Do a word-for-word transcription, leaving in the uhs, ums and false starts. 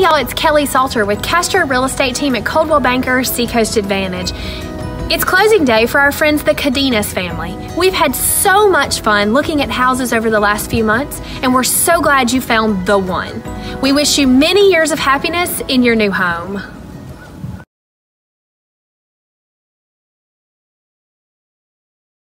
y'all, it's Kelly Salter with Castro Real Estate Team at Coldwell Banker Seacoast Advantage. It's closing day for our friends, the Cadenas family. We've had so much fun looking at houses over the last few months, and we're so glad you found the one. We wish you many years of happiness in your new home.